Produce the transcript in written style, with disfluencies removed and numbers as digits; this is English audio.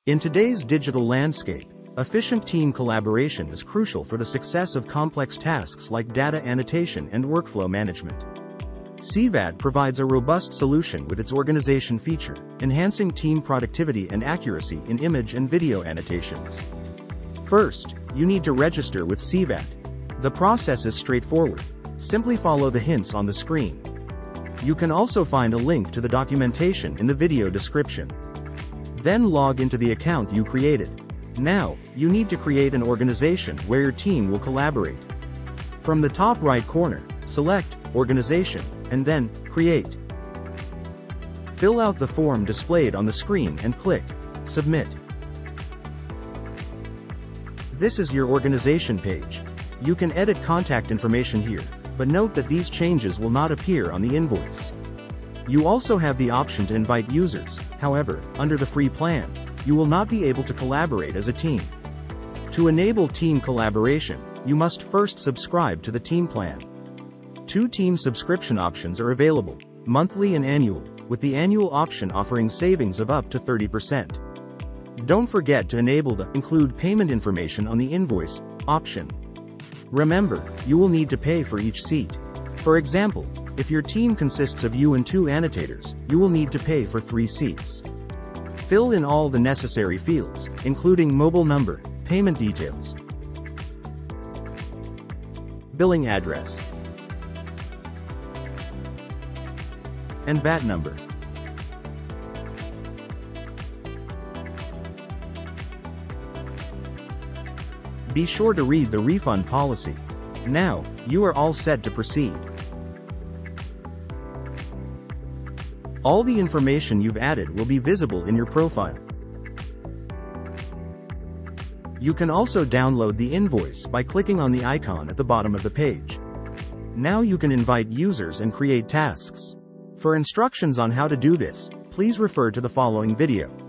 In today's digital landscape, efficient team collaboration is crucial for the success of complex tasks like data annotation and workflow management. CVAT provides a robust solution with its organization feature, enhancing team productivity and accuracy in image and video annotations. First, you need to register with CVAT. The process is straightforward. Simply follow the hints on the screen. You can also find a link to the documentation in the video description. Then log into the account you created. Now, you need to create an organization where your team will collaborate. From the top right corner, select Organization, and then Create. Fill out the form displayed on the screen and click Submit. This is your organization page. You can edit contact information here, but note that these changes will not appear on the invoice. You also have the option to invite users. However, under the free plan, you will not be able to collaborate as a team. To enable team collaboration, you must first subscribe to the team plan. 2 team subscription options are available, monthly and annual, with the annual option offering savings of up to 30%. Don't forget to enable the Include Payment Information on the Invoice option. Remember, you will need to pay for each seat. For example, if your team consists of you and 2 annotators, you will need to pay for 3 seats. Fill in all the necessary fields, including mobile number, payment details, billing address, and VAT number. Be sure to read the refund policy. Now, you are all set to proceed. All the information you've added will be visible in your profile. You can also download the invoice by clicking on the icon at the bottom of the page. Now you can invite users and create tasks. For instructions on how to do this, please refer to the following video.